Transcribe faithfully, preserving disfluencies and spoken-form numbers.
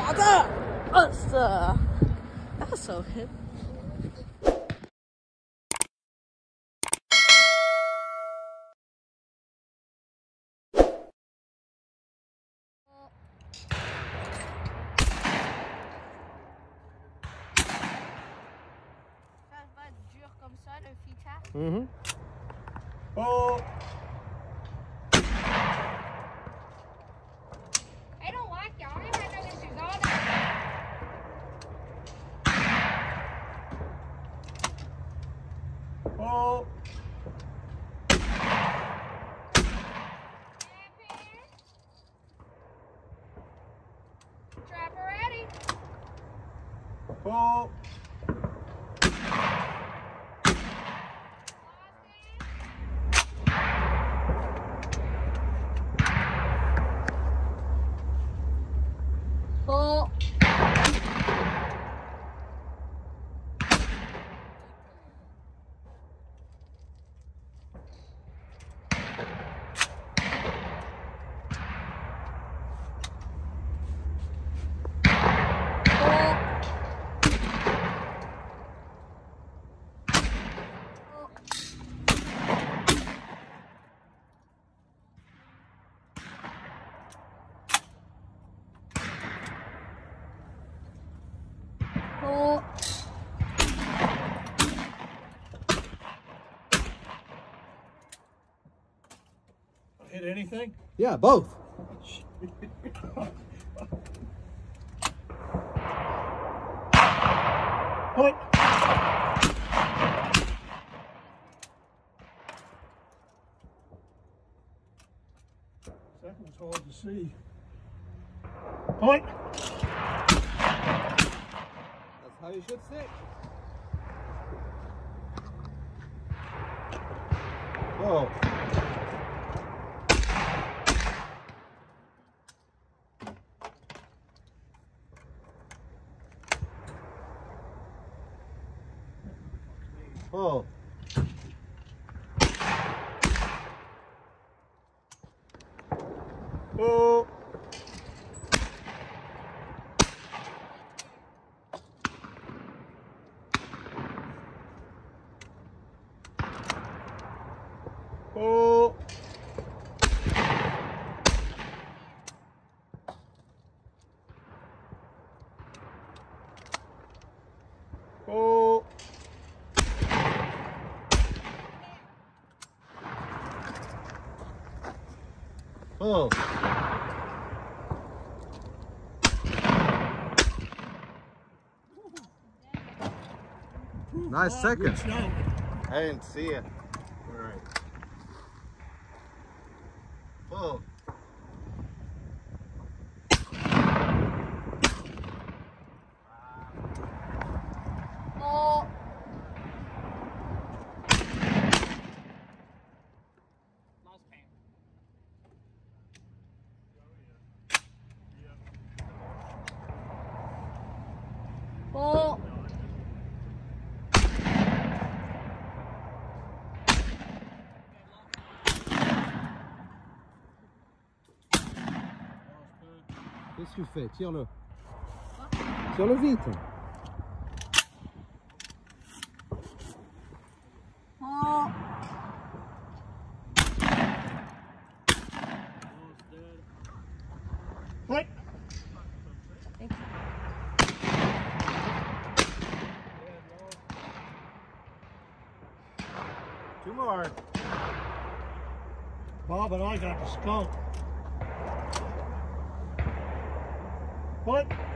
that was uh, that was so good. Ça va être dur comme ça, le fichage. Mm-hmm. Oh. I don't like y'all. I had no issues all day. Oh. Trapper ready. Oh. Oh. Oh. Hit anything? Yeah, both. Point. Second was hard to see. Point. That's how you should sit. Whoa. Oh. Oh. Oh. Oh. Oh. Nice Oh, second. good shot. I didn't see it. All right. Oh. Oh. Lost pain. Oh. Qu'est-ce que tu fais? Tire-le. Tire-le vite. Oh. Point. Thank you. Two more. Bob and I got the skunk. Point.